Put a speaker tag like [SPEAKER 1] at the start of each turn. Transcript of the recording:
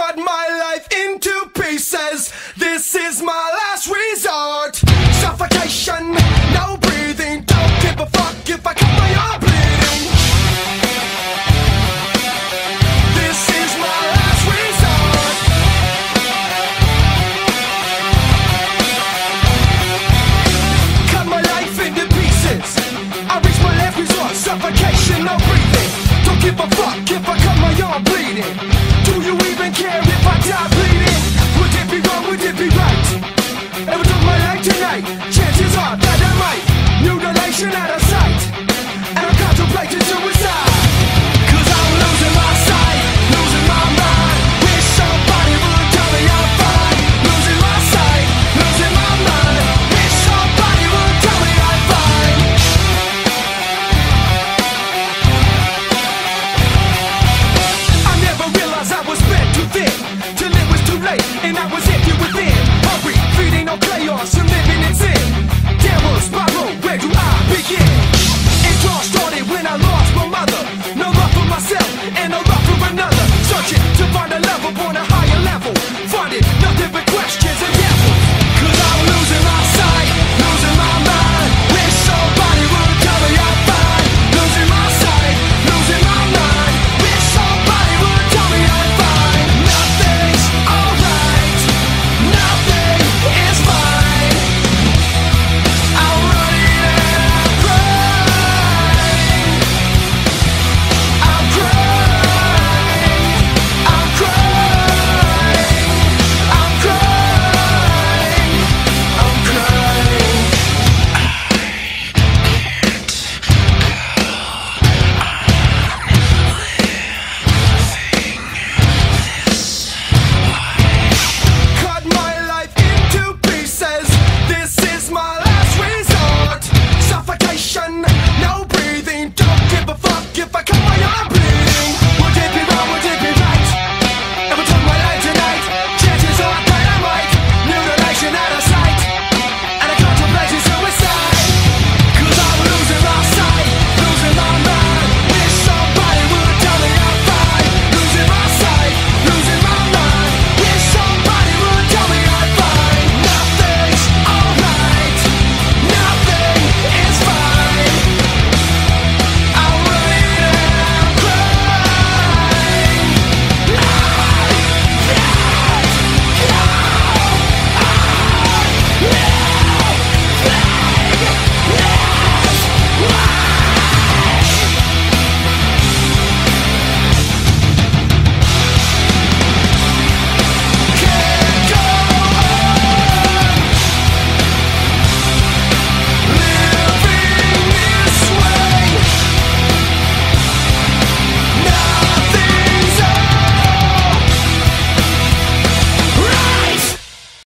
[SPEAKER 1] cut my life into pieces. This is my last resort. Suffocation, no breathing. Don't give a fuck if I cut my arm bleeding. This is my last resort. Cut my life into pieces. I reach my last resort. Suffocation, no breathing. Don't give a fuck if I cut my arm bleeding. Do you even care if I die bleeding? Would it be wrong, would it be right? Ever took my life tonight? Chances are that I might. Mutilation out of sight. And I'm contemplating suicide. Cause I'm losing my sight, losing my mind. Wish somebody would tell me I'm fine. Losing my sight, losing my mind. Wish somebody would tell me I'm fine. I never realized I was spread too thin, till it was too late and I was empty within. Hungry, feeding on chaos and living in sin. Downward spiral, where do I begin? It all started when I lost my mother. No love for myself and no love for another. Searching to find a love upon a